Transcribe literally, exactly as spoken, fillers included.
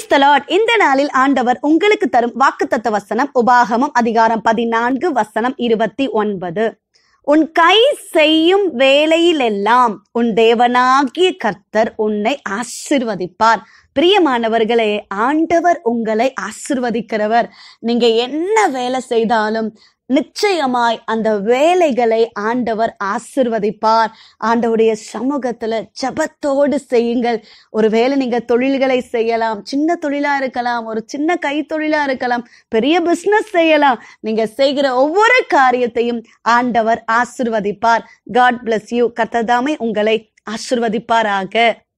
Praise the Lord. இந்த நாளில் ஆண்டவர் உங்களுக்கு தரும் வாக்குத்தத்த வசனம் உபாகமம் அதிகாரம் பதினான்கு வசனம் இருபத்தி ஒன்பது. உன் கை செய்யும் வேலையிலெல்லாம் உன் தேவனாகிய கர்த்தர் உன்னை ஆசீர்வதிப்பார். பிரியமானவர்களே, ஆண்டவர் உங்களை ஆசீர்வதிக்கிறவர். நீங்க என்ன வேலை செய்தாலும் நிச்சயமாய் அந்த வேலைகளை ஆண்டவர் ஆசீர்வதிப்பார். ஆண்டவருடைய சமூகத்துல ஜெபத்தோடு செய்யுங்கள். ஒருவேளை நீங்க தொழில்களை செய்யலாம், சின்ன தொழிலா இருக்கலாம், ஒரு சின்ன கை தொழிலா இருக்கலாம், பெரிய பிசினஸ் செய்யலாம். நீங்க செய்கிற ஒவ்வொரு காரியத்தையும் ஆண்டவர் ஆசீர்வதிப்பார். God bless you. கர்த்தர் தாமே உங்களை ஆசீர்வதிப்பாராக.